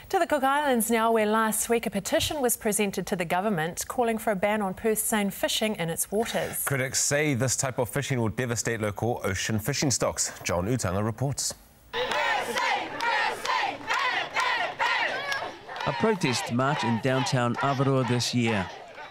To the Cook Islands now, where last week a petition was presented to the government calling for a ban on seine fishing in its waters. Critics say this type of fishing will devastate local ocean fishing stocks. John Utanga reports. A protest march in downtown Avarua this year,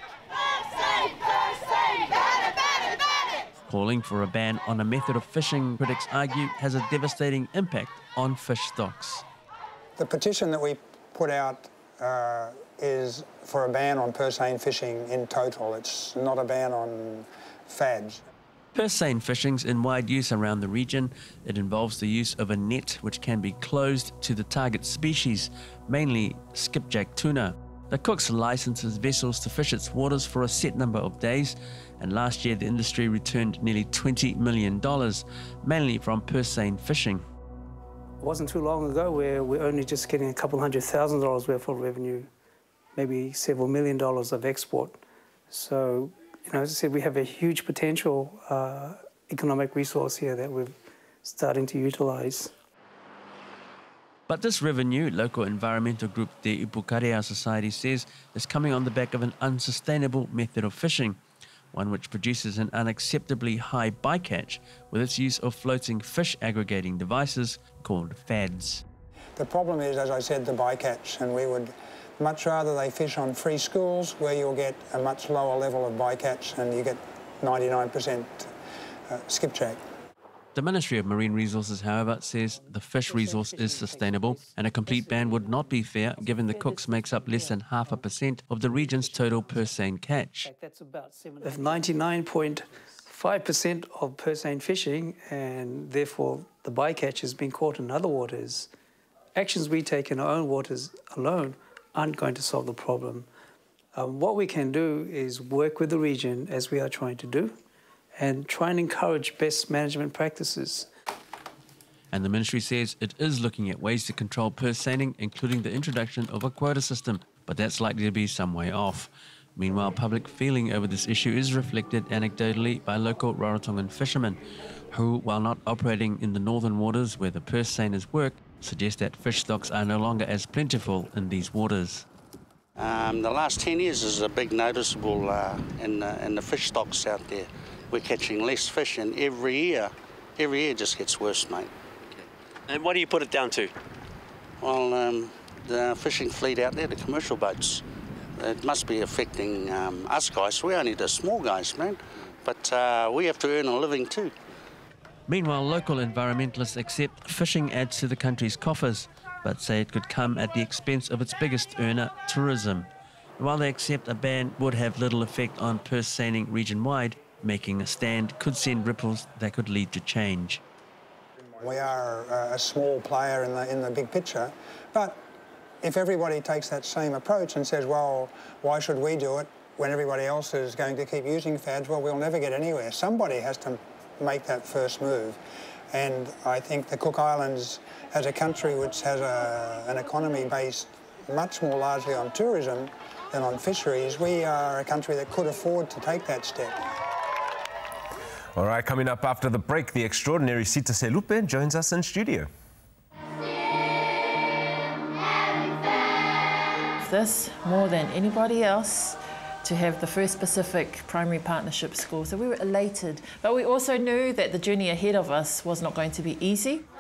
calling for a ban on a method of fishing critics argue has a devastating impact on fish stocks. The petition that we put out is for a ban on seine fishing in total. It's not a ban on fads. Seine fishing's in wide use around the region. It involves the use of a net which can be closed to the target species, mainly skipjack tuna. The Cook's licenses vessels to fish its waters for a set number of days, and last year the industry returned nearly $20 million, mainly from seine fishing. It wasn't too long ago where we're only just getting a couple $100,000 worth of revenue, maybe several $1 million of export. So, as I said, we have a huge potential economic resource here that we're starting to utilize. But this revenue, local environmental group Te Upukarea Society says, is coming on the back of an unsustainable method of fishing, one which produces an unacceptably high bycatch with its use of floating fish aggregating devices called fads. The problem is, as I said, the bycatch, and we would much rather they fish on free schools where you'll get a much lower level of bycatch and you get 99% skipjack. The Ministry of Marine Resources, however, says the fish resource is sustainable and a complete ban would not be fair given the Cooks makes up less than 0.5% of the region's total seine catch. If 99.5% of seine fishing and therefore the bycatch has been caught in other waters, actions we take in our own waters alone aren't going to solve the problem. What we can do is work with the region, as we are trying to do, and try and encourage best management practices. And the ministry says it is looking at ways to control seining, including the introduction of a quota system, but that's likely to be some way off. Meanwhile, public feeling over this issue is reflected anecdotally by local Rarotongan fishermen, who, while not operating in the northern waters where the seiners work, suggest that fish stocks are no longer as plentiful in these waters. The last 10 years is a big noticeable in the fish stocks out there. We're catching less fish, and every year it just gets worse, mate. Okay. And what do you put it down to? Well, the fishing fleet out there, the commercial boats, it must be affecting us guys. We're only the small guys, man, but we have to earn a living too. Meanwhile, local environmentalists accept fishing adds to the country's coffers, but say it could come at the expense of its biggest earner, tourism. While they accept a ban would have little effect on seining region-wide, making a stand could send ripples that could lead to change. We are a small player in the big picture, but if everybody takes that same approach and says, well, why should we do it when everybody else is going to keep using fads, well, we'll never get anywhere. Somebody has to make that first move. And I think the Cook Islands, as a country which has an economy based much more largely on tourism than on fisheries, we are a country that could afford to take that step. All right, coming up after the break, the extraordinary Sita Selupe joins us in studio. This, more than anybody else, to have the first Pacific primary partnership school. So we were elated, but we also knew that the journey ahead of us was not going to be easy.